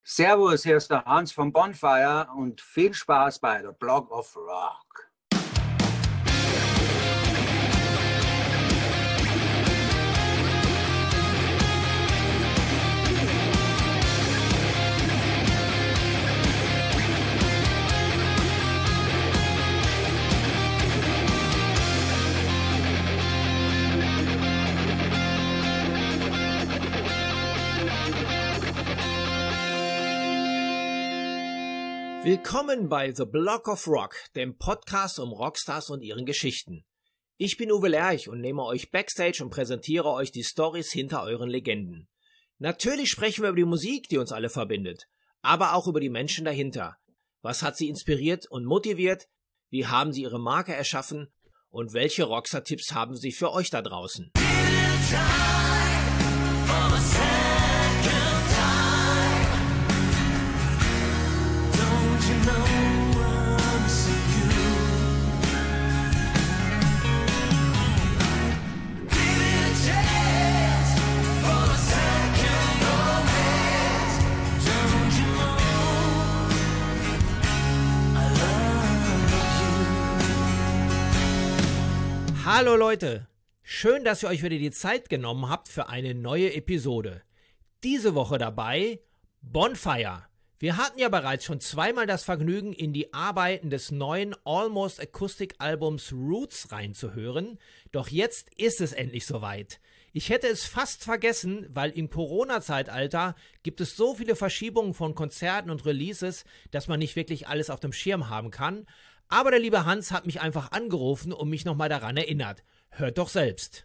Servus, hier ist der Hans von Bonfire und viel Spaß bei The Block of Rock. Willkommen bei The Block of Rock, dem Podcast um Rockstars und ihren Geschichten. Ich bin Uwe Lerch und nehme euch Backstage und präsentiere euch die Storys hinter euren Legenden. Natürlich sprechen wir über die Musik, die uns alle verbindet, aber auch über die Menschen dahinter. Was hat sie inspiriert und motiviert? Wie haben sie ihre Marke erschaffen? Und welche Rockstar-Tipps haben sie für euch da draußen? Hallo Leute, schön, dass ihr euch wieder die Zeit genommen habt für eine neue Episode. Diese Woche dabei Bonfire. Wir hatten ja bereits schon zweimal das Vergnügen, in die Arbeiten des neuen Almost Acoustic Albums Roots reinzuhören, doch jetzt ist es endlich soweit. Ich hätte es fast vergessen, weil im Corona-Zeitalter gibt es so viele Verschiebungen von Konzerten und Releases, dass man nicht wirklich alles auf dem Schirm haben kann. Aber der liebe Hans hat mich einfach angerufen und mich nochmal daran erinnert. Hört doch selbst.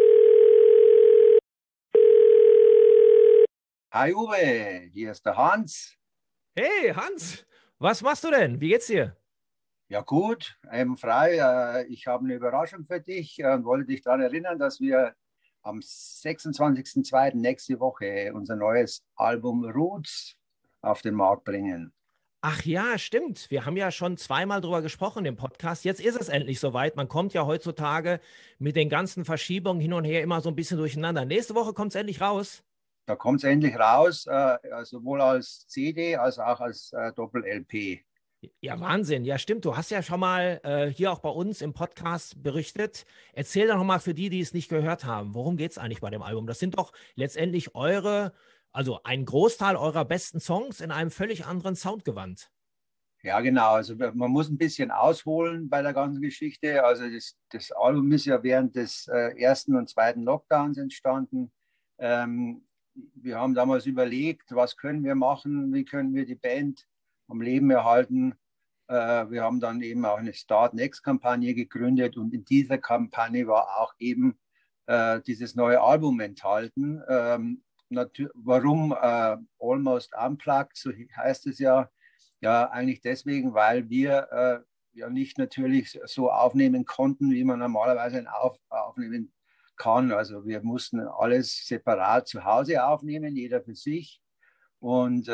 Hi Uwe, hier ist der Hans. Hey Hans, was machst du denn? Wie geht's dir? Ja gut, frei. Ich habe eine Überraschung für dich und wollte dich daran erinnern, dass wir am 26.02. nächste Woche unser neues Album Roots auf den Markt bringen. Ach ja, stimmt. Wir haben ja schon zweimal drüber gesprochen im Podcast. Jetzt ist es endlich soweit. Man kommt ja heutzutage mit den ganzen Verschiebungen hin und her immer so ein bisschen durcheinander. Nächste Woche kommt es endlich raus. Da kommt es endlich raus, sowohl als CD als auch als Doppel-LP. Ja, Wahnsinn. Ja, stimmt. Du hast ja schon mal hier auch bei uns im Podcast berichtet. Erzähl doch nochmal für die, die es nicht gehört haben. Worum geht es eigentlich bei dem Album? Das sind doch letztendlich also ein Großteil eurer besten Songs in einem völlig anderen Soundgewand. Ja, genau. Also man muss ein bisschen ausholen bei der ganzen Geschichte. Also das Album ist ja während des ersten und zweiten Lockdowns entstanden. Wir haben damals überlegt, was können wir machen, wie können wir die Band am Leben erhalten. Wir haben dann eben auch eine Start-Next-Kampagne gegründet und in dieser Kampagne war auch eben dieses neue Album enthalten. Warum Almost Unplugged, so heißt es ja. Ja, eigentlich deswegen, weil wir ja nicht natürlich so aufnehmen konnten, wie man normalerweise aufnehmen kann. Also wir mussten alles separat zu Hause aufnehmen, jeder für sich. Und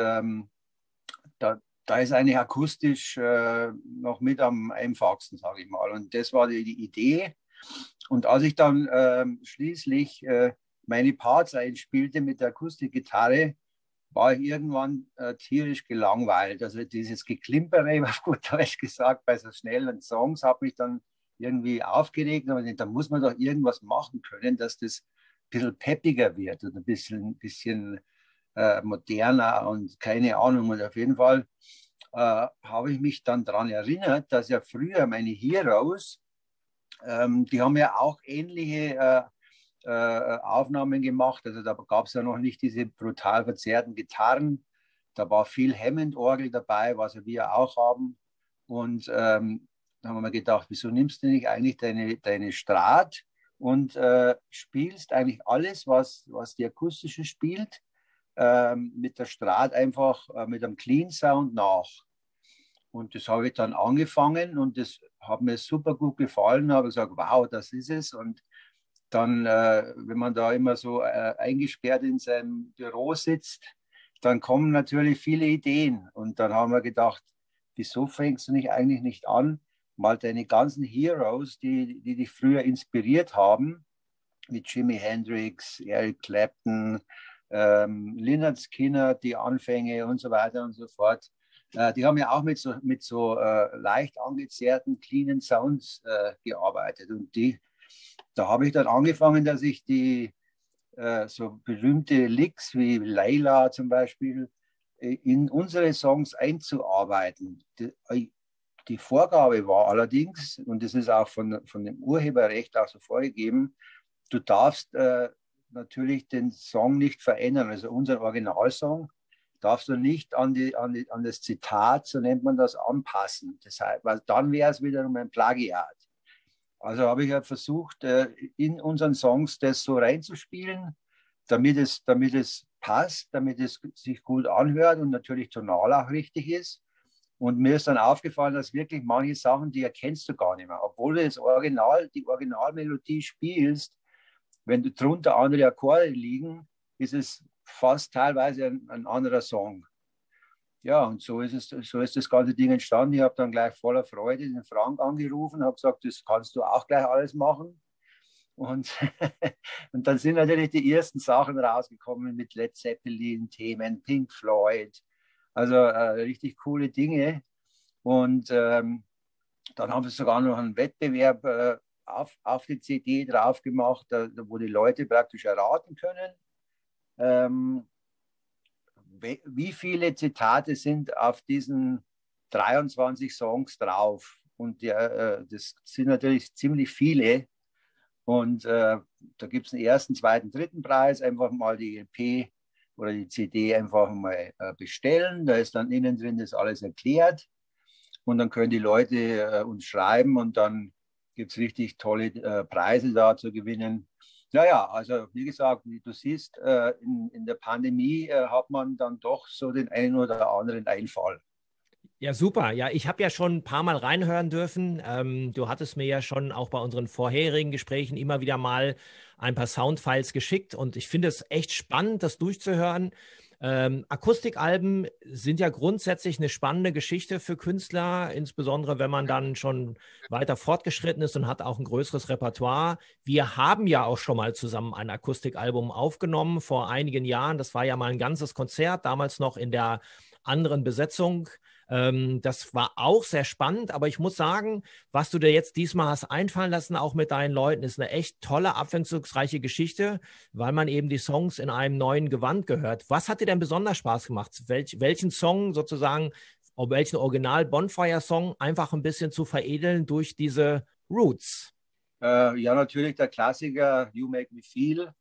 da ist eigentlich akustisch noch mit am einfachsten, sage ich mal. Und das war die Idee. Und als ich dann schließlich meine Parts einspielte mit der Akustikgitarre, war ich irgendwann tierisch gelangweilt. Also dieses Geklimpere, auf gut Deutsch gesagt, bei so schnellen Songs hat mich dann irgendwie aufgeregt. Aber da muss man doch irgendwas machen können, dass das ein bisschen peppiger wird und ein bisschen moderner und keine Ahnung. Und auf jeden Fall habe ich mich dann daran erinnert, dass ja früher meine Heroes, die haben ja auch ähnliche Aufnahmen gemacht. Also da gab es ja noch nicht diese brutal verzerrten Gitarren. Da war viel Hammond-Orgel dabei, was wir auch haben. Und da haben wir gedacht, wieso nimmst du nicht eigentlich deine Strat und spielst eigentlich alles, was die akustische spielt, mit der Strat einfach mit einem Clean Sound nach. Und das habe ich dann angefangen und das hat mir super gut gefallen. Habe gesagt, wow, das ist es. Und dann, wenn man da immer so eingesperrt in seinem Büro sitzt, dann kommen natürlich viele Ideen. Und dann haben wir gedacht, wieso fängst du eigentlich nicht an, mal deine ganzen Heroes, die dich früher inspiriert haben, wie Jimi Hendrix, Eric Clapton, Lynyrd Skynyrd, die Anfänge und so weiter und so fort. Die haben ja auch mit so leicht angezerrten, cleanen Sounds gearbeitet. Und da habe ich dann angefangen, dass ich die so berühmte Licks wie Layla zum Beispiel in unsere Songs einzuarbeiten. Die Vorgabe war allerdings, und das ist auch von dem Urheberrecht auch so vorgegeben, du darfst natürlich den Song nicht verändern. Also unseren Originalsong darfst du nicht an das Zitat, so nennt man das, anpassen. Das heißt, weil dann wäre es wiederum ein Plagiat. Also habe ich halt versucht, in unseren Songs das so reinzuspielen, damit es passt, damit es sich gut anhört und natürlich tonal auch richtig ist. Und mir ist dann aufgefallen, dass wirklich manche Sachen, die erkennst du gar nicht mehr. Obwohl du die Originalmelodie spielst, wenn du drunter andere Akkorde liegen, ist es fast teilweise ein anderer Song. Ja, und so ist das ganze Ding entstanden. Ich habe dann gleich voller Freude den Frank angerufen, habe gesagt, das kannst du auch gleich alles machen. Und, und dann sind natürlich die ersten Sachen rausgekommen mit Led Zeppelin-Themen, Pink Floyd, also richtig coole Dinge. Und dann haben wir sogar noch einen Wettbewerb auf die CD drauf gemacht, wo die Leute praktisch erraten können, wie viele Zitate sind auf diesen 23 Songs drauf. Und das sind natürlich ziemlich viele. Und da gibt es einen ersten, zweiten, dritten Preis. Einfach mal die EP oder die CD einfach mal bestellen. Da ist dann innen drin das alles erklärt. Und dann können die Leute uns schreiben und dann gibt es richtig tolle Preise da zu gewinnen. Naja, also wie gesagt, wie du siehst, in der Pandemie hat man dann doch so den einen oder anderen Einfall. Ja, super. Ja, ich habe ja schon ein paar Mal reinhören dürfen. Du hattest mir ja schon auch bei unseren vorherigen Gesprächen immer wieder mal ein paar Soundfiles geschickt und ich finde es echt spannend, das durchzuhören. Akustikalben sind ja grundsätzlich eine spannende Geschichte für Künstler, insbesondere wenn man dann schon weiter fortgeschritten ist und hat auch ein größeres Repertoire. Wir haben ja auch schon mal zusammen ein Akustikalbum aufgenommen vor einigen Jahren. Das war ja mal ein ganzes Konzert, damals noch in der anderen Besetzung. Das war auch sehr spannend, aber ich muss sagen, was du dir jetzt diesmal hast einfallen lassen, auch mit deinen Leuten, ist eine echt tolle, abwechslungsreiche Geschichte, weil man eben die Songs in einem neuen Gewand gehört. Was hat dir denn besonders Spaß gemacht? Welchen Song sozusagen, welchen Original-Bonfire-Song einfach ein bisschen zu veredeln durch diese Roots? Ja, natürlich der Klassiker You Make Me Feel.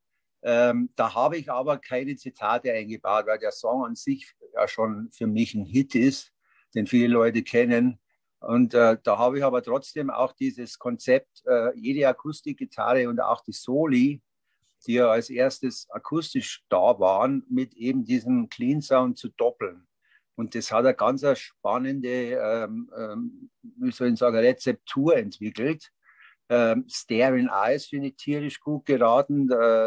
Da habe ich aber keine Zitate eingebaut, weil der Song an sich ja schon für mich ein Hit ist, den viele Leute kennen. Und da habe ich aber trotzdem auch dieses Konzept, jede Akustikgitarre und auch die Soli, die ja als erstes akustisch da waren, mit eben diesem Clean Sound zu doppeln. Und das hat eine ganz spannende, wie soll ich sagen, Rezeptur entwickelt. Staring Eyes finde ich tierisch gut geraten,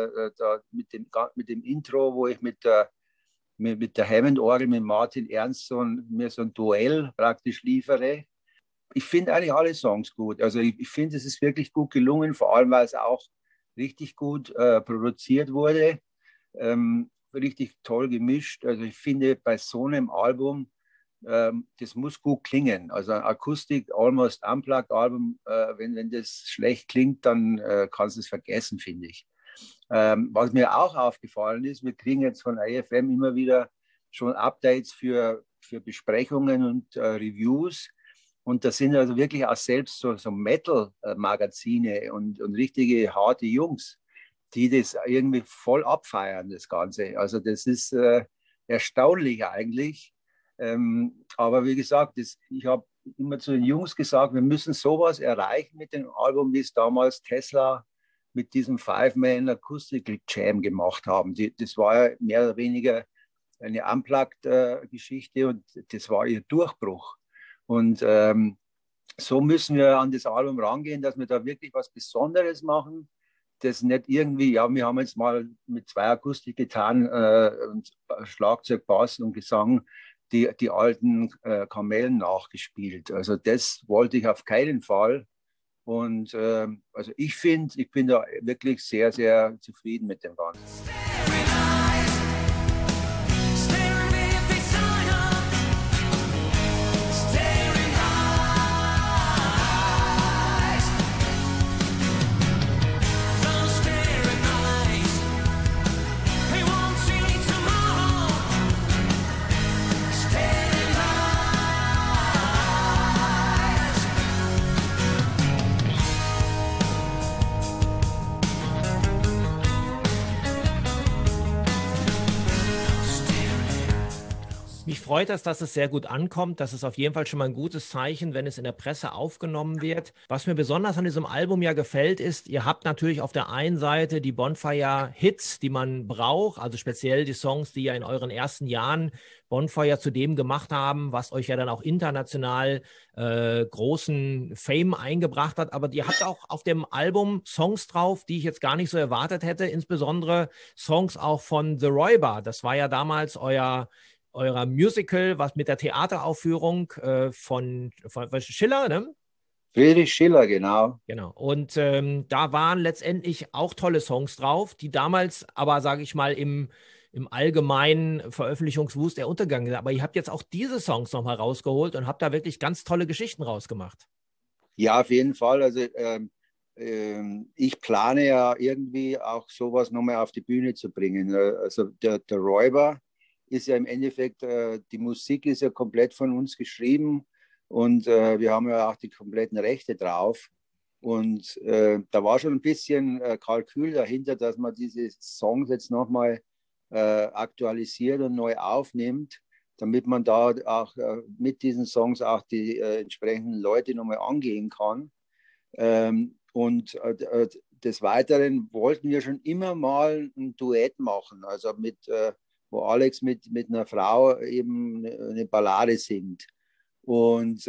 mit dem Intro, wo ich mit der Hammond-Orgel mit Martin Ernst mir so ein Duell praktisch liefere. Ich finde eigentlich alle Songs gut. Also ich finde, es ist wirklich gut gelungen, vor allem, weil es auch richtig gut produziert wurde, richtig toll gemischt. Also ich finde, bei so einem Album, das muss gut klingen. Also ein Akustik Almost Unplugged Album, wenn das schlecht klingt, dann kannst du es vergessen, finde ich. Was mir auch aufgefallen ist, wir kriegen jetzt von AFM immer wieder schon Updates für Besprechungen und Reviews. Und das sind also wirklich auch selbst so Metal-Magazine und richtige harte Jungs, die das irgendwie voll abfeiern, das Ganze. Also das ist erstaunlich eigentlich. Aber wie gesagt, ich habe immer zu den Jungs gesagt, wir müssen sowas erreichen mit dem Album, wie es damals Tesla mit diesem Five-Man Acoustical Jam gemacht haben. Das war ja mehr oder weniger eine Unplugged-Geschichte und das war ihr Durchbruch. Und so müssen wir an das Album rangehen, dass wir da wirklich was Besonderes machen. Das nicht irgendwie, ja, wir haben jetzt mal mit 2 Akustikgitarren und Schlagzeug, Bass und Gesang die alten Kamellen nachgespielt. Also das wollte ich auf keinen Fall. Und also ich bin da wirklich sehr, sehr zufrieden mit dem Ganzen. Mich freut das, dass es sehr gut ankommt. Das ist auf jeden Fall schon mal ein gutes Zeichen, wenn es in der Presse aufgenommen wird. Was mir besonders an diesem Album ja gefällt, ist, ihr habt natürlich auf der einen Seite die Bonfire-Hits, die man braucht, also speziell die Songs, die ja in euren ersten Jahren Bonfire zu dem gemacht haben, was euch ja dann auch international großen Fame eingebracht hat. Aber ihr habt auch auf dem Album Songs drauf, die ich jetzt gar nicht so erwartet hätte, insbesondere Songs auch von The Räuber. Das war ja damals eurer Musical, was mit der Theateraufführung von Schiller, ne? Friedrich Schiller, genau. Genau. Und da waren letztendlich auch tolle Songs drauf, die damals aber, sage ich mal, im allgemeinen Veröffentlichungswust eher untergegangen sind. Aber ihr habt jetzt auch diese Songs nochmal rausgeholt und habt da wirklich ganz tolle Geschichten rausgemacht. Ja, auf jeden Fall. Also ich plane ja irgendwie auch sowas nochmal auf die Bühne zu bringen. Also der Räuber ist ja im Endeffekt, die Musik ist ja komplett von uns geschrieben und wir haben ja auch die kompletten Rechte drauf. Und da war schon ein bisschen Kalkül dahinter, dass man diese Songs jetzt nochmal aktualisiert und neu aufnimmt, damit man da auch mit diesen Songs auch die entsprechenden Leute nochmal angehen kann. Und des Weiteren wollten wir schon immer mal ein Duett machen, also wo Alex mit einer Frau eben eine Ballade singt. Und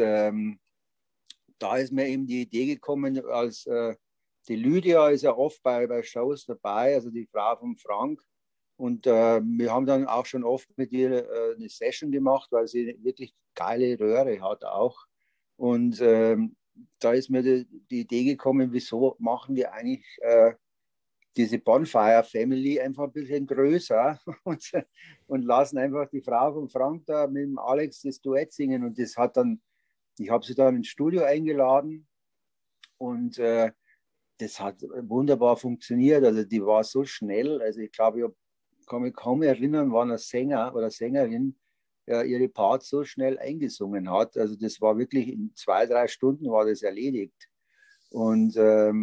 da ist mir eben die Idee gekommen, als die Lydia ist ja oft bei Shows dabei, also die Frau von Frank. Und wir haben dann auch schon oft mit ihr eine Session gemacht, weil sie eine wirklich geile Röhre hat auch. Und da ist mir die Idee gekommen, wieso machen wir eigentlich diese Bonfire Family einfach ein bisschen größer und lassen einfach die Frau von Frank da mit dem Alex das Duett singen. Und das hat dann, ich habe sie dann ins Studio eingeladen und das hat wunderbar funktioniert. Also die war so schnell. Also ich glaube, ich kann mich kaum erinnern, wann ein Sänger oder Sängerin ihre Parts so schnell eingesungen hat. Also das war wirklich in 2, 3 Stunden war das erledigt. Und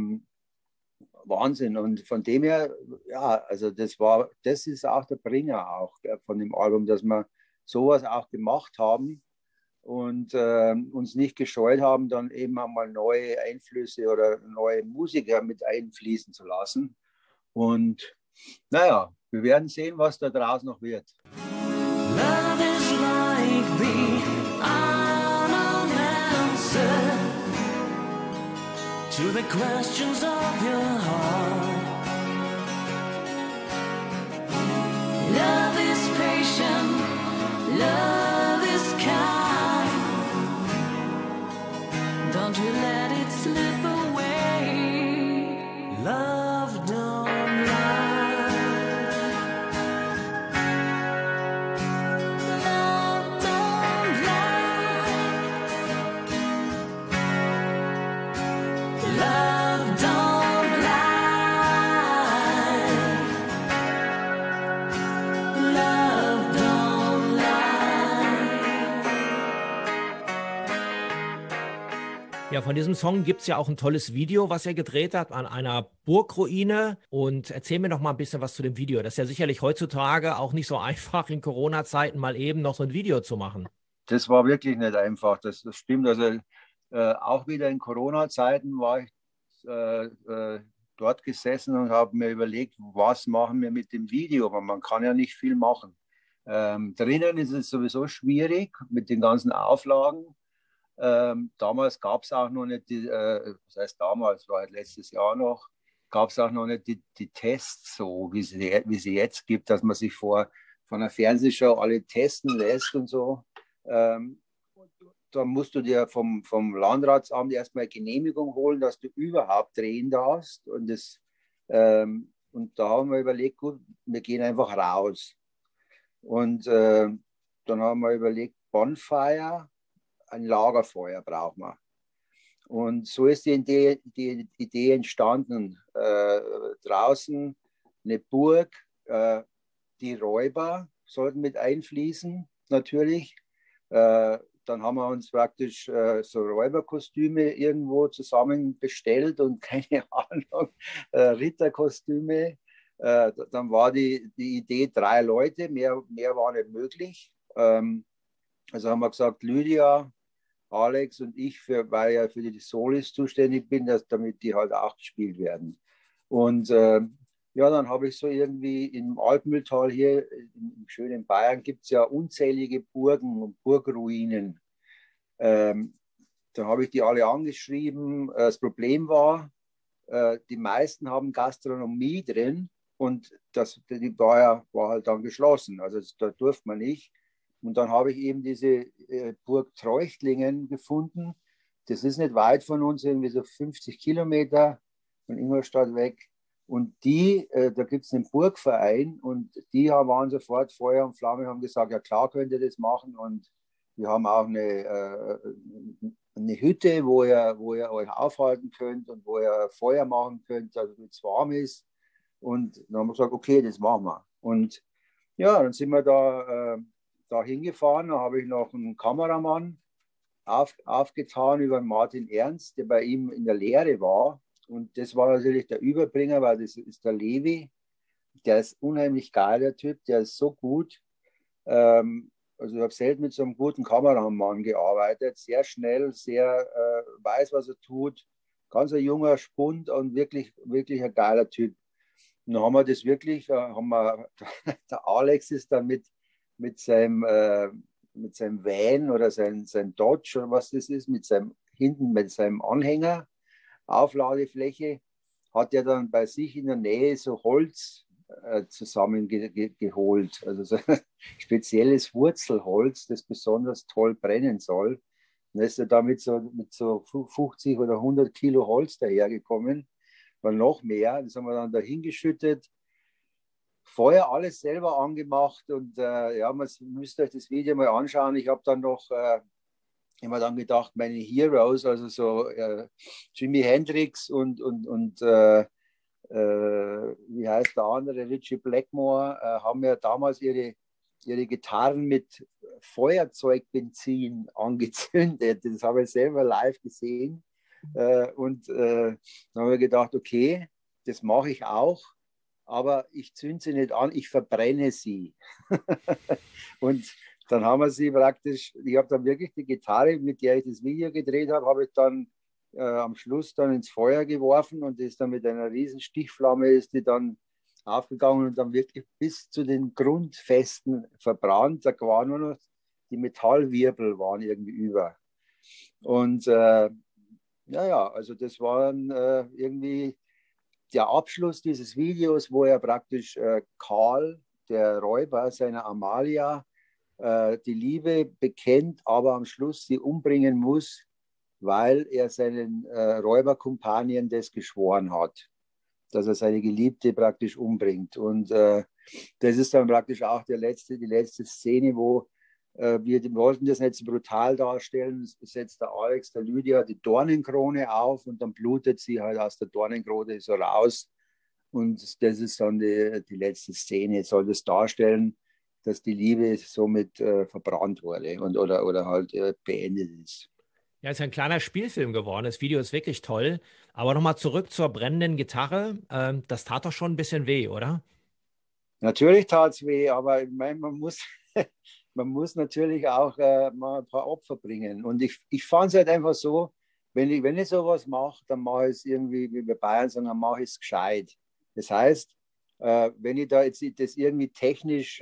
Wahnsinn. Und von dem her, ja, also das ist auch der Bringer auch von dem Album, dass wir sowas auch gemacht haben und uns nicht gescheut haben, dann eben einmal neue Einflüsse oder neue Musiker mit einfließen zu lassen. Und naja, wir werden sehen, was da draus noch wird. Love is like the unknown answer to the questions of your heart. Love is patient, love is kind. Don't you let it slip away. Love don't lie. Love don't lie. Love don't lie. Love don't lie. Ja, von diesem Song gibt es ja auch ein tolles Video, was er gedreht hat an einer Burgruine. Und erzähl mir doch mal ein bisschen was zu dem Video. Das ist ja sicherlich heutzutage auch nicht so einfach, in Corona-Zeiten mal eben noch so ein Video zu machen. Das war wirklich nicht einfach, das stimmt. Also auch wieder in Corona-Zeiten war ich dort gesessen und habe mir überlegt, was machen wir mit dem Video, aber man kann ja nicht viel machen. Drinnen ist es sowieso schwierig mit den ganzen Auflagen. Damals gab es auch noch nicht, was heißt damals, war halt letztes Jahr noch, gab es auch noch nicht die Tests so, wie sie jetzt gibt, dass man sich von einer Fernsehshow alle testen lässt und so. Da musst du dir vom Landratsamt erstmal Genehmigung holen, dass du überhaupt drehen darfst. Und da haben wir überlegt, gut, wir gehen einfach raus. Und dann haben wir überlegt, Bonfire, ein Lagerfeuer braucht man. Und so ist die Idee entstanden. Draußen eine Burg, die Räuber sollten mit einfließen, natürlich. Dann haben wir uns praktisch so Räuberkostüme irgendwo zusammen bestellt und keine Ahnung, Ritterkostüme. Dann war die Idee 3 Leute, mehr war nicht möglich. Also haben wir gesagt, Lydia, Alex und ich, weil ja für die Solis zuständig bin, damit die halt auch gespielt werden. Und ja, dann habe ich so irgendwie im Altmühltal hier im schönen Bayern gibt es ja unzählige Burgen und Burgruinen. Da habe ich die alle angeschrieben. Das Problem war, die meisten haben Gastronomie drin und die war halt dann geschlossen. Also da durfte man nicht. Und dann habe ich eben diese Burg Treuchtlingen gefunden. Das ist nicht weit von uns, irgendwie so 50 Kilometer von Ingolstadt weg. Und da gibt es einen Burgverein und die waren sofort Feuer und Flamme, haben gesagt, ja klar könnt ihr das machen. Und wir haben auch eine Hütte, wo ihr euch aufhalten könnt und wo ihr Feuer machen könnt, also wenn es warm ist. Und dann haben wir gesagt, okay, das machen wir. Und ja, dann sind wir da hingefahren. Da habe ich noch einen Kameramann aufgetan über Martin Ernst, der bei ihm in der Lehre war. Und das war natürlich der Überbringer, weil das ist der Levi. Der ist unheimlich geil, der Typ, der ist so gut. Also ich habe selten mit so einem guten Kameramann gearbeitet, sehr schnell, sehr weiß, was er tut. Ganz ein junger Spund und wirklich, wirklich ein geiler Typ. Und dann haben wir das wirklich, der Alex ist dann mit seinem Van oder sein Dodge oder was das ist, hinten mit seinem Anhänger, Aufladefläche, hat er dann bei sich in der Nähe so Holz zusammengeholt. Also so spezielles Wurzelholz, das besonders toll brennen soll. Und ist er da mit so 50 oder 100 Kilo Holz dahergekommen, war noch mehr. Das haben wir dann da hingeschüttet. Feuer alles selber angemacht und ja, müsst euch das Video mal anschauen. Ich habe dann noch immer dann gedacht, meine Heroes, also so Jimi Hendrix und wie heißt der andere, Richie Blackmore, haben ja damals ihre Gitarren mit Feuerzeugbenzin angezündet. Das habe ich selber live gesehen. Und dann habe ich gedacht, okay, das mache ich auch, aber ich zünde sie nicht an, ich verbrenne sie. Und dann haben wir sie praktisch, ich habe dann wirklich die Gitarre, mit der ich das Video gedreht habe, habe ich dann am Schluss dann ins Feuer geworfen und ist dann mit einer riesen Stichflamme ist die dann aufgegangen und dann wirklich bis zu den Grundfesten verbrannt. Da waren nur noch die Metallwirbel waren irgendwie über. Und also das war dann irgendwie der Abschluss dieses Videos, wo er praktisch Karl, der Räuber seiner Amalia, die Liebe bekennt, aber am Schluss sie umbringen muss, weil er seinen Räuberkumpanien das geschworen hat, dass er seine Geliebte praktisch umbringt. Und das ist dann praktisch auch die letzte Szene, wo wir wollten das nicht so brutal darstellen, setzt der Alex, der Lydia die Dornenkrone auf und dann blutet sie halt aus der Dornenkrone so raus. Und das ist dann die letzte Szene, soll das darstellen, dass die Liebe somit verbrannt wurde oder halt beendet ist. Ja, es ist ein kleiner Spielfilm geworden. Das Video ist wirklich toll. Aber nochmal zurück zur brennenden Gitarre. Das tat doch schon ein bisschen weh, oder? Natürlich tat es weh, aber ich meine, man muss natürlich auch mal ein paar Opfer bringen. Und ich fand es halt einfach so, wenn ich sowas mache, dann mache ich es irgendwie, wie wir Bayern sagen, dann mache ich es gescheit. Das heißt, wenn ich da jetzt das irgendwie technisch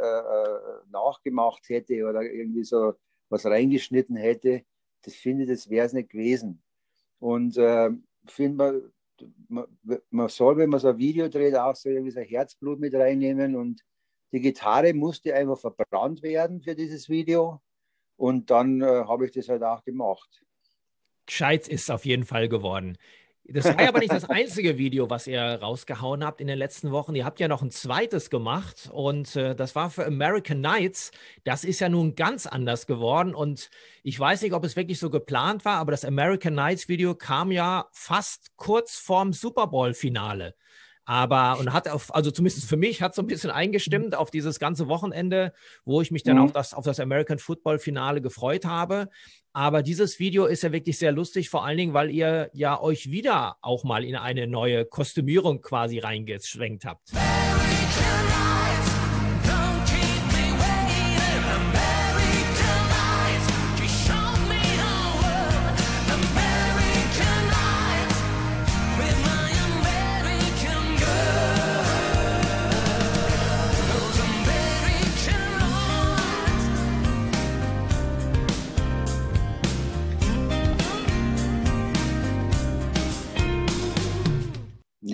nachgemacht hätte oder irgendwie so was reingeschnitten hätte, das wäre es nicht gewesen. Und finde man soll, wenn man so ein Video dreht, auch so irgendwie sein Herzblut mit reinnehmen. Und die Gitarre musste einfach verbrannt werden für dieses Video. Und dann habe ich das halt auch gemacht. Gescheit ist auf jeden Fall geworden. Das war ja aber nicht das einzige Video, was ihr rausgehauen habt in den letzten Wochen. Ihr habt ja noch ein zweites gemacht und das war für American Nights. Das ist ja nun ganz anders geworden und ich weiß nicht, ob es wirklich so geplant war, aber das American Nights Video kam ja fast kurz vorm Super Bowl Finale. Und hat also zumindest für mich, hat so ein bisschen eingestimmt auf dieses ganze Wochenende, wo ich mich dann auf das American Football Finale gefreut habe. Aber dieses Video ist ja wirklich sehr lustig, vor allen Dingen, weil ihr ja euch wieder auch mal in eine neue Kostümierung quasi reingeschwenkt habt. American Nights, don't keep me waiting,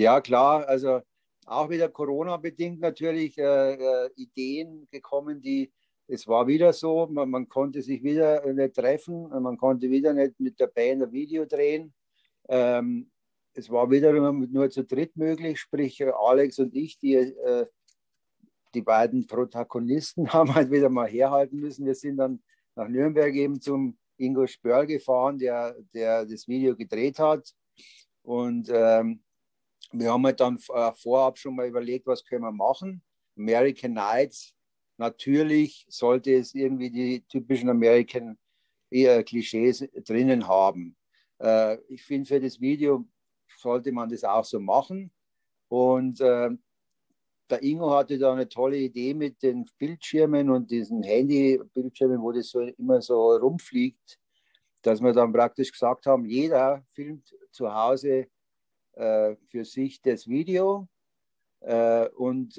Ja, klar, also auch wieder Corona-bedingt natürlich Ideen gekommen, es war wieder so, man konnte sich wieder nicht treffen, man konnte wieder nicht mit der Band ein Video drehen. Es war wieder nur zu dritt möglich, sprich Alex und ich, die beiden Protagonisten haben halt wieder mal herhalten müssen. Wir sind dann nach Nürnberg eben zum Ingo Spörl gefahren, der das Video gedreht hat. Und wir haben halt dann vorab schon mal überlegt, was können wir machen. American Nights, natürlich sollte es irgendwie die typischen American Klischees drinnen haben. Ich finde, für das Video sollte man das auch so machen. Und der Ingo hatte da eine tolle Idee mit den Bildschirmen und diesen Handy-Bildschirmen, wo das so immer so rumfliegt, dass wir dann praktisch gesagt haben, jeder filmt zu Hause für sich das Video und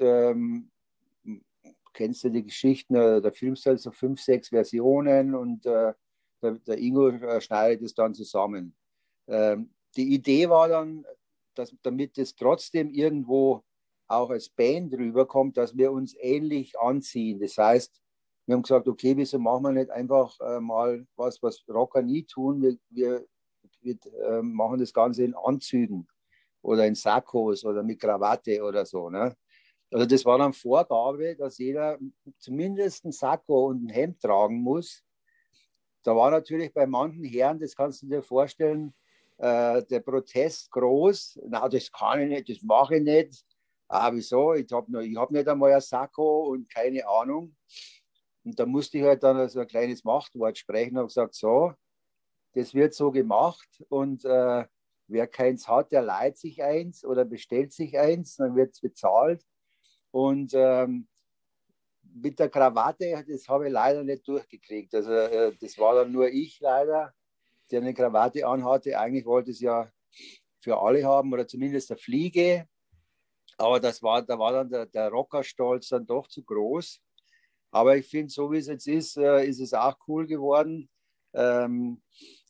kennst du die Geschichten, da filmst du halt so 5, 6 Versionen und der Ingo schneidet es dann zusammen. Die Idee war dann, damit es trotzdem irgendwo auch als Band rüberkommt, dass wir uns ähnlich anziehen. Das heißt, wir haben gesagt, okay, wieso machen wir nicht einfach mal was Rocker nie tun? Wir machen das Ganze in Anzügen oder in Sakkos oder mit Krawatte oder so. Ne? Also das war dann Vorgabe, dass jeder zumindest ein Sakko und ein Hemd tragen muss. Da war natürlich bei manchen Herren, das kannst du dir vorstellen, der Protest groß. Na, das kann ich nicht, das mache ich nicht. Ah, wieso? Ich hab nicht einmal ein Sakko und keine Ahnung. Und da musste ich halt dann so ein kleines Machtwort sprechen und habe gesagt, so, das wird so gemacht und wer keins hat, der leiht sich eins oder bestellt sich eins, dann wird es bezahlt. Und mit der Krawatte, das habe ich leider nicht durchgekriegt. Also das war dann nur ich leider, der eine Krawatte anhatte. Eigentlich wollte es ja für alle haben oder zumindest eine Fliege. Aber da war dann der Rockerstolz dann doch zu groß. Aber ich finde, so wie es jetzt ist es auch cool geworden. Dann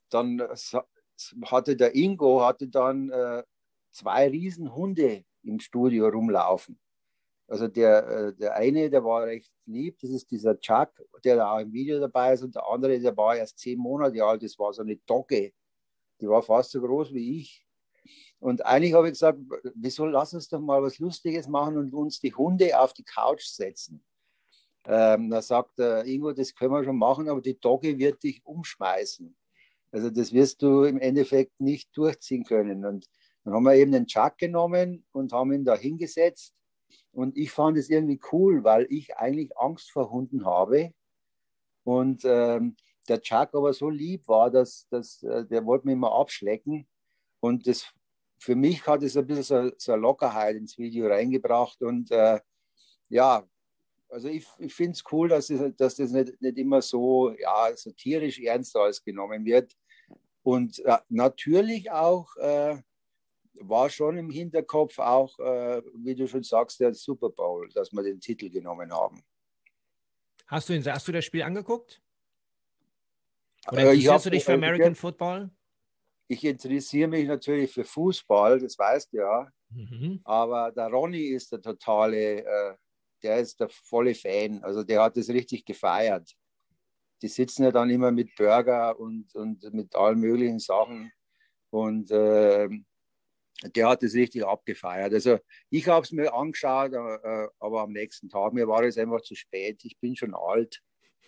hatte der Ingo dann 2 Riesenhunde im Studio rumlaufen. Also der eine, der war recht lieb, das ist dieser Chuck, der da auch im Video dabei ist, und der andere, der war erst 10 Monate alt, das war so eine Dogge, die war fast so groß wie ich. Und eigentlich habe ich gesagt, wieso lass uns doch mal was Lustiges machen und uns die Hunde auf die Couch setzen. Da sagt der Ingo, das können wir schon machen, aber die Dogge wird dich umschmeißen. Also das wirst du im Endeffekt nicht durchziehen können. Und dann haben wir eben den Chuck genommen und haben ihn da hingesetzt. Und ich fand es irgendwie cool, weil ich eigentlich Angst vor Hunden habe. Und der Chuck aber so lieb war, dass der wollte mich immer abschlecken. Und für mich hat es ein bisschen so eine Lockerheit ins Video reingebracht. Und ja, also ich finde es cool, dass das nicht immer so, ja, so tierisch ernst alles genommen wird. Und natürlich auch war schon im Hinterkopf auch, wie du schon sagst, der Super Bowl, dass wir den Titel genommen haben. Hast du das Spiel angeguckt? Oder interessierst du dich für American Football? Ich interessiere mich natürlich für Fußball, das weißt du ja. Mhm. Aber der Ronny ist der ist der volle Fan. Also der hat das richtig gefeiert. Die sitzen ja dann immer mit Burger und mit allen möglichen Sachen. Und der hat das richtig abgefeiert. Also ich habe es mir angeschaut, aber am nächsten Tag, mir war es einfach zu spät. Ich bin schon alt.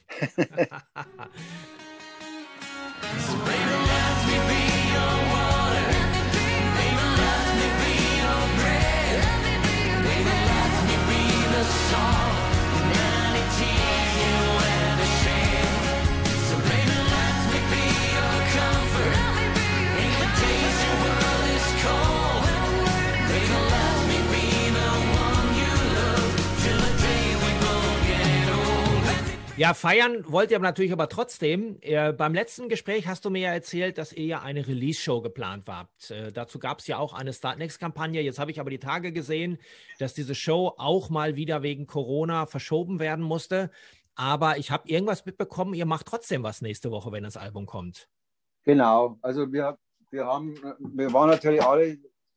Ja, feiern wollt ihr natürlich aber trotzdem. Beim letzten Gespräch hast du mir ja erzählt, dass ihr ja eine Release-Show geplant habt. Dazu gab es ja auch eine Start-Next-Kampagne. Jetzt habe ich aber die Tage gesehen, dass diese Show auch mal wieder wegen Corona verschoben werden musste. Aber ich habe irgendwas mitbekommen, ihr macht trotzdem was nächste Woche, wenn das Album kommt. Genau, also wir waren natürlich alle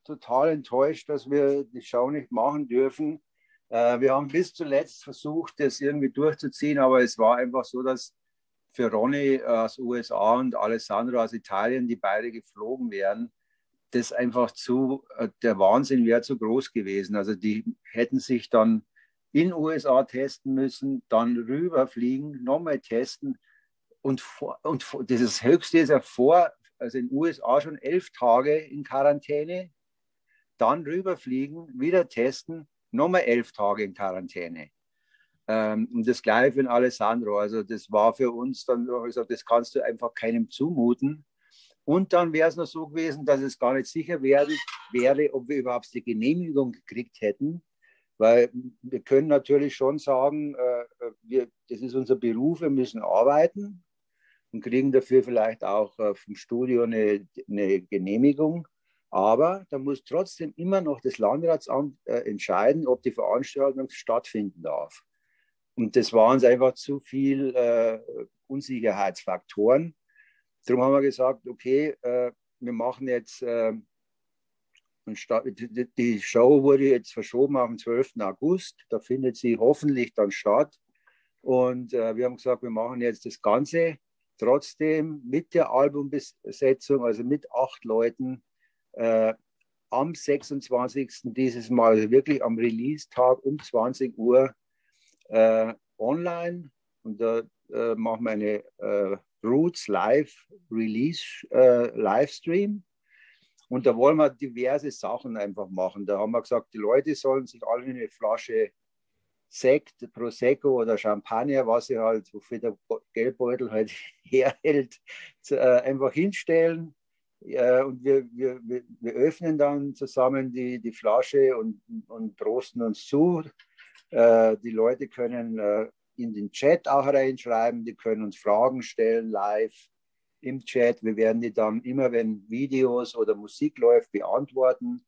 total enttäuscht, dass wir die Show nicht machen dürfen. Wir haben bis zuletzt versucht, das irgendwie durchzuziehen, aber es war einfach so, dass für Ronny aus USA und Alessandro aus Italien, die beide geflogen wären, das einfach der Wahnsinn wäre zu groß gewesen. Also die hätten sich dann in USA testen müssen, dann rüberfliegen, nochmal testen und das Höchste ist ja also in den USA schon 11 Tage in Quarantäne, dann rüberfliegen, wieder testen, nochmal 11 Tage in Quarantäne. Und das Gleiche für den Alessandro. Also das war für uns dann, gesagt, das kannst du einfach keinem zumuten. Und dann wäre es noch so gewesen, dass es gar nicht sicher wäre, ob wir überhaupt die Genehmigung gekriegt hätten. Weil wir können natürlich schon sagen, das ist unser Beruf, wir müssen arbeiten und kriegen dafür vielleicht auch vom Studio eine Genehmigung. Aber da muss trotzdem immer noch das Landratsamt entscheiden, ob die Veranstaltung stattfinden darf. Und das waren uns einfach zu viel Unsicherheitsfaktoren. Darum haben wir gesagt, okay, wir machen jetzt, die Show wurde jetzt verschoben auf den 12. August. Da findet sie hoffentlich dann statt. Und wir haben gesagt, wir machen jetzt das Ganze trotzdem mit der Albumbesetzung, also mit 8 Leuten, am 26. dieses Mal, also wirklich am Release-Tag um 20 Uhr online. Und da machen wir eine Roots Live Release Livestream. Und da wollen wir diverse Sachen einfach machen. Da haben wir gesagt, die Leute sollen sich alle eine Flasche Sekt, Prosecco oder Champagner, was sie halt, wofür der Geldbeutel halt herhält, einfach hinstellen. Und wir öffnen dann zusammen die Flasche und prosten uns zu. Die Leute können in den Chat auch reinschreiben, die können uns Fragen stellen live im Chat. Wir werden die dann immer, wenn Videos oder Musik läuft, beantworten.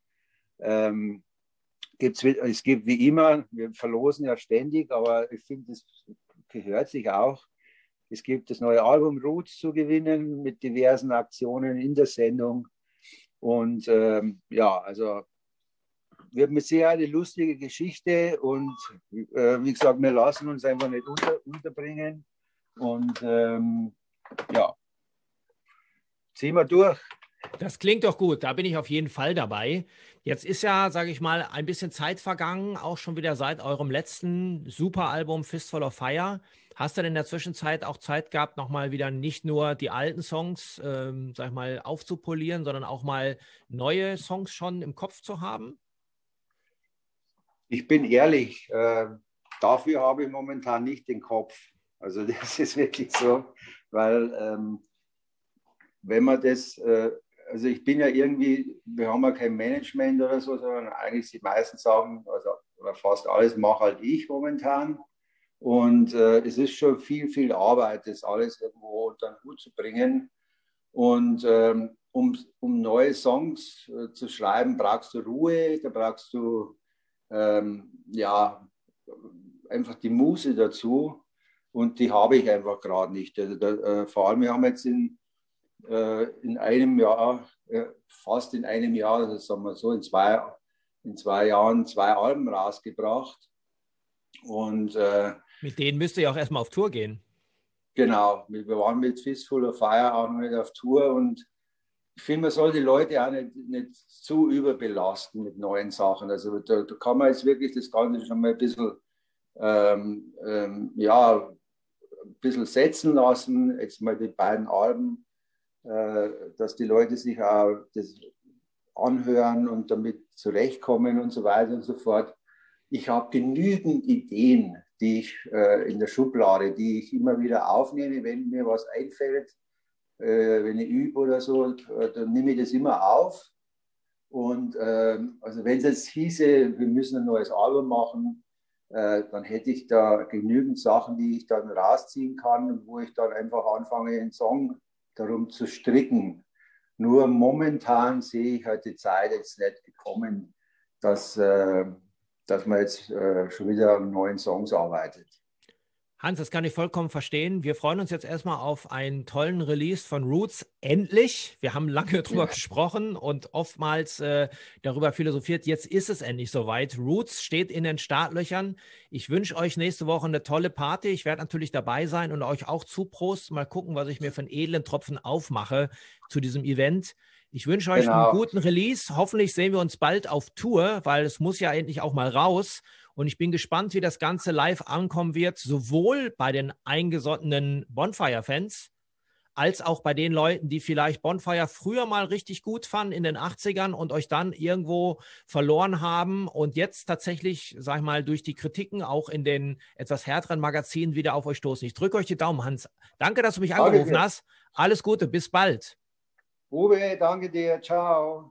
Es gibt wie immer, wir verlosen ja ständig, aber ich finde, das gehört sich auch. Es gibt das neue Album Roots zu gewinnen mit diversen Aktionen in der Sendung. Und ja, also wird mit Sicherheit eine lustige Geschichte und wie gesagt, wir lassen uns einfach nicht unterbringen und ja, ziehen wir durch. Das klingt doch gut, da bin ich auf jeden Fall dabei. Jetzt ist ja, sage ich mal, ein bisschen Zeit vergangen, auch schon wieder seit eurem letzten Superalbum Fistful of Fire. Hast du denn in der Zwischenzeit auch Zeit gehabt, nochmal wieder nicht nur die alten Songs, sag ich mal, aufzupolieren, sondern auch mal neue Songs schon im Kopf zu haben? Ich bin ehrlich, dafür habe ich momentan nicht den Kopf. Also das ist wirklich so, weil wenn man das, also ich bin ja irgendwie, wir haben ja kein Management oder so, sondern eigentlich die meisten Sachen, also oder fast alles mache halt ich momentan. Und es ist schon viel Arbeit, das alles irgendwo unter den Hut zu bringen. Und um neue Songs zu schreiben, brauchst du Ruhe, da brauchst du ja, einfach die Muße dazu und die habe ich einfach gerade nicht. Also vor allem, wir haben jetzt in einem Jahr, fast in einem Jahr, also sagen wir so, in zwei Jahren 2 Alben rausgebracht. Und mit denen müsst ihr ja auch erstmal auf Tour gehen. Genau, wir waren mit Fistful of Fire auch noch nicht auf Tour und ich finde, man soll die Leute auch nicht zu überbelasten mit neuen Sachen. Also da kann man jetzt wirklich das Ganze schon mal ein bisschen, ja, ein bisschen setzen lassen. Jetzt mal die beiden Alben, dass die Leute sich auch das anhören und damit zurechtkommen und so weiter und so fort. Ich habe genügend Ideen, die ich in der Schublade, die ich immer wieder aufnehme, wenn mir was einfällt. Wenn ich übe oder so, dann nehme ich das immer auf. Und also wenn es jetzt hieße, wir müssen ein neues Album machen, dann hätte ich da genügend Sachen, die ich dann rausziehen kann und wo ich dann einfach anfange, einen Song darum zu stricken. Nur momentan sehe ich halt die Zeit jetzt nicht gekommen, dass man jetzt schon wieder an neuen Songs arbeitet. Hans, das kann ich vollkommen verstehen. Wir freuen uns jetzt erstmal auf einen tollen Release von Roots. Endlich. Wir haben lange drüber gesprochen und oftmals darüber philosophiert. Jetzt ist es endlich soweit. Roots steht in den Startlöchern. Ich wünsche euch nächste Woche eine tolle Party. Ich werde natürlich dabei sein und euch auch zuprosten. Mal gucken, was ich mir für einen edlen Tropfen aufmache zu diesem Event. Ich wünsche euch einen guten Release. Hoffentlich sehen wir uns bald auf Tour, weil es muss ja endlich auch mal raus. Und ich bin gespannt, wie das Ganze live ankommen wird, sowohl bei den eingesottenen Bonfire-Fans, als auch bei den Leuten, die vielleicht Bonfire früher mal richtig gut fanden in den 80ern und euch dann irgendwo verloren haben und jetzt tatsächlich, sag ich mal, durch die Kritiken auch in den etwas härteren Magazinen wieder auf euch stoßen. Ich drücke euch die Daumen, Hans. Danke, dass du mich angerufen hast. Alles Gute, bis bald. Uwe, danke dir. Ciao.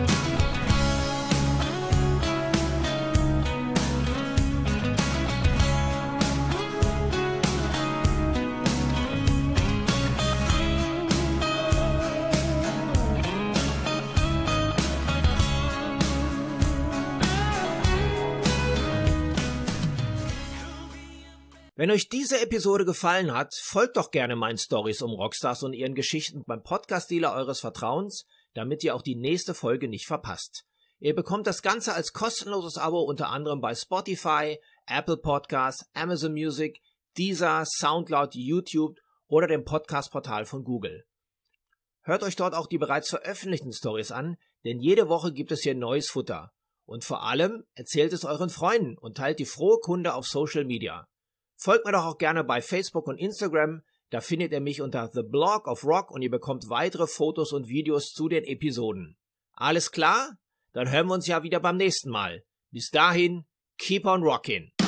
Wenn euch diese Episode gefallen hat, folgt doch gerne meinen Stories um Rockstars und ihren Geschichten beim Podcast-Dealer eures Vertrauens, damit ihr auch die nächste Folge nicht verpasst. Ihr bekommt das Ganze als kostenloses Abo unter anderem bei Spotify, Apple Podcasts, Amazon Music, Deezer, Soundcloud, YouTube oder dem Podcast-Portal von Google. Hört euch dort auch die bereits veröffentlichten Stories an, denn jede Woche gibt es hier neues Futter. Und vor allem erzählt es euren Freunden und teilt die frohe Kunde auf Social Media. Folgt mir doch auch gerne bei Facebook und Instagram, da findet ihr mich unter The Blog of Rock und ihr bekommt weitere Fotos und Videos zu den Episoden. Alles klar? Dann hören wir uns ja wieder beim nächsten Mal. Bis dahin, keep on rockin'.